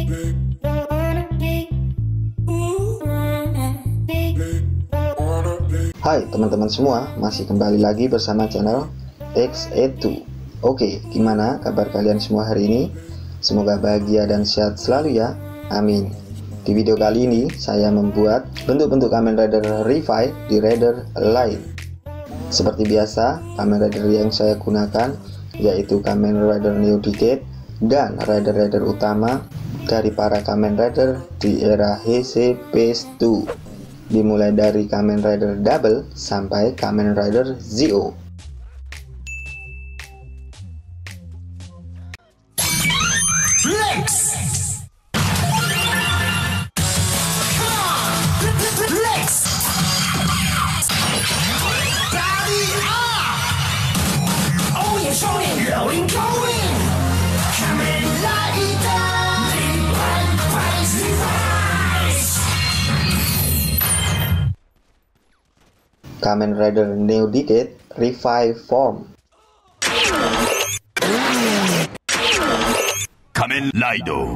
Hai teman-teman semua, masih kembali lagi bersama channel Exaditwo. Oke, gimana kabar kalian semua hari ini? Semoga bahagia dan sehat selalu ya, amin. Di video kali ini saya membuat bentuk-bentuk Kamen Rider Revi di rider lain. Seperti biasa, Kamen Rider yang saya gunakan yaitu Kamen Rider Neo Decade dan rider-rider utama dari para Kamen Rider di era Heisei Phase 2. Dimulai dari Kamen Rider Double sampai Kamen Rider Zio. Kamen Rider Neo Decade Revi Form. Kamen Rider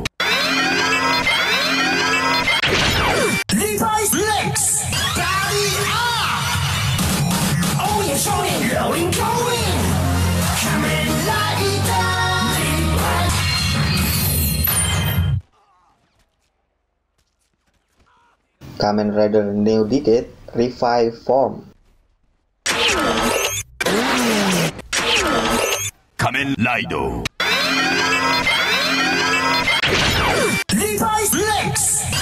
Revice Lex Kamen Rider Neo Decade Revi Form. Kamen Rider Revice Lex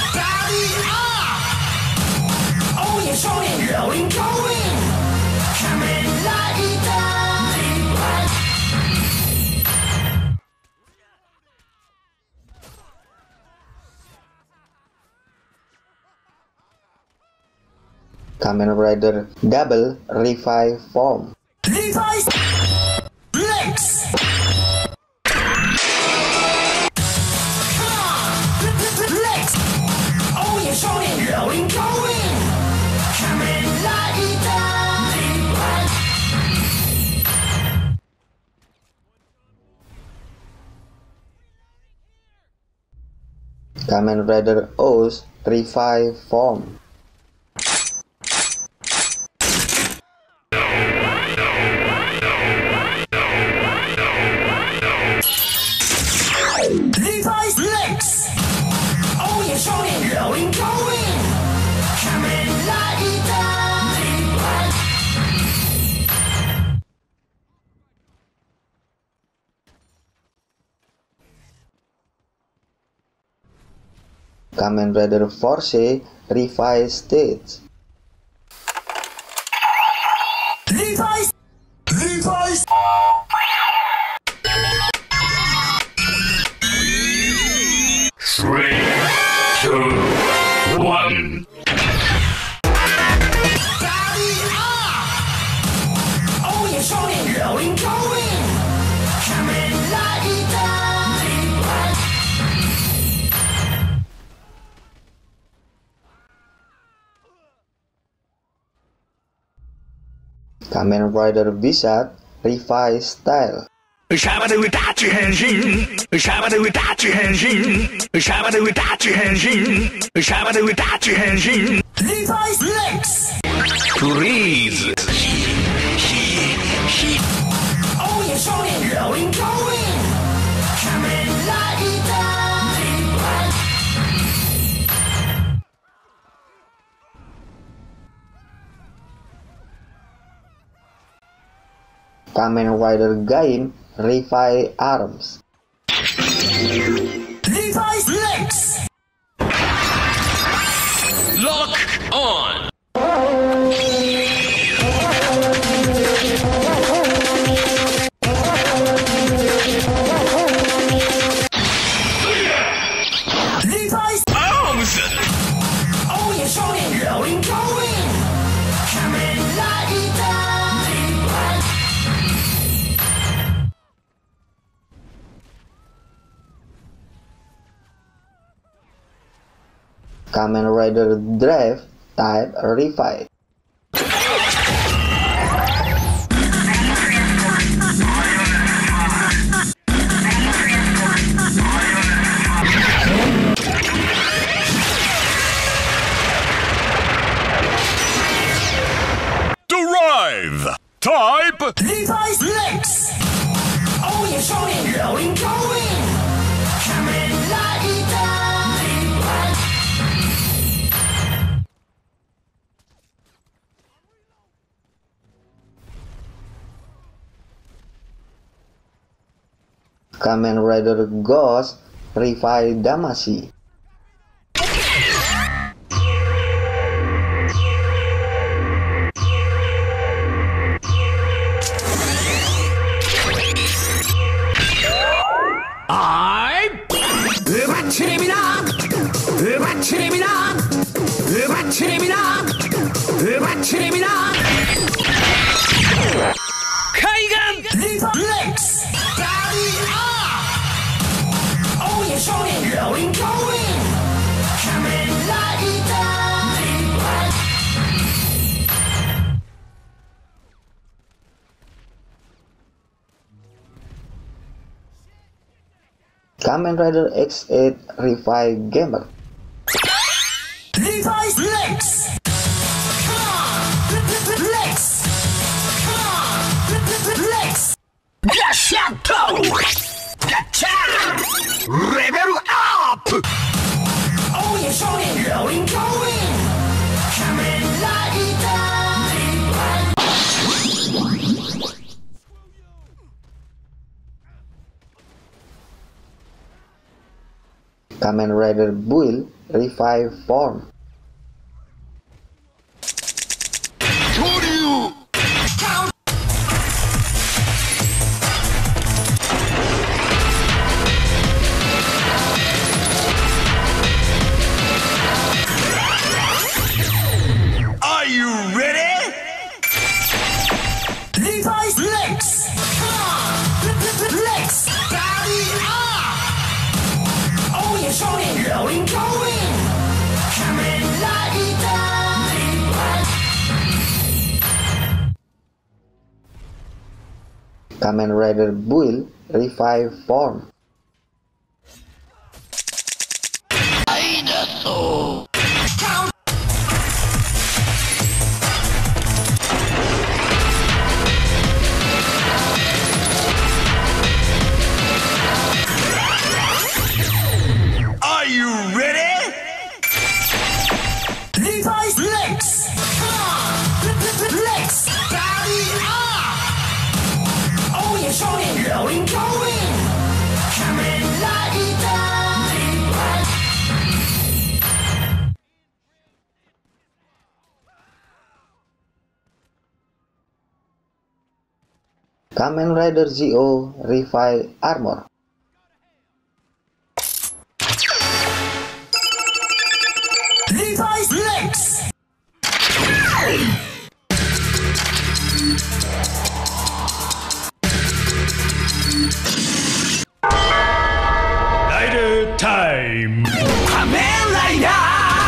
Kamen Rider Double Revi Form. Revice Lex Kamen Rider O's Revi Form. Revice Lex Kamen Rider Fourze Revi Stage. Revice Revice 3, 2, 1 Kamen Rider Wizard Revi Style. Revice Lex Freeze Kamen Rider Gaim Revi Arms. Revice Lex Lock on Revice Arms Kamen Rider Drive Type Revi. Kamen Rider Ghost Revi Damashii. Kamen Rider ExAid Revi Gamer. Revice Lex. Come on, Lex. Come on, Lex. Gashito. Gacha. Level up. Oh, you're showing glowing, glowing. Kamen Rider Ribai. Kamen Rider Build Revive Form. Are you ready? Revice Lex. Come on, Lex. Body up. Oh, you're showing glowing, glowing. Kamen Rider Ribai. Kamen Rider Build Revive Form. Are you ready? Revice Lex. Come on, Lex. Body up. Oh, you're showing glowing, glowing. Kamen Rider Ribai. Kamen Rider Zio ReviArmor. Revice Lex. Rider time. Kamen Rider.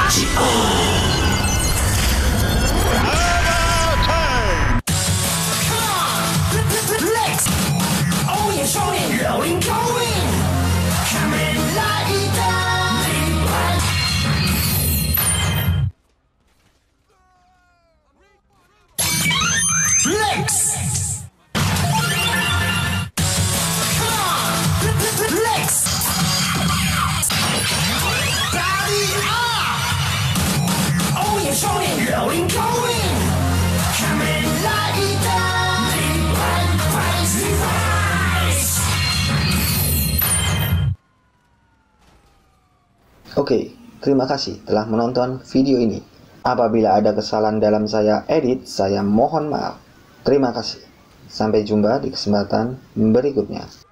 Come on, Lex. Oh, you're showing glowing, glowing. Kamen Rider Ribai. Lex. Come on, Lex. Body up. Oh, you're showing glowing, glowing. Kamen Rider Ribai. Revice. Oke, terima kasih telah menonton video ini. Apabila ada kesalahan dalam saya edit, saya mohon maaf. Terima kasih. Sampai jumpa di kesempatan berikutnya.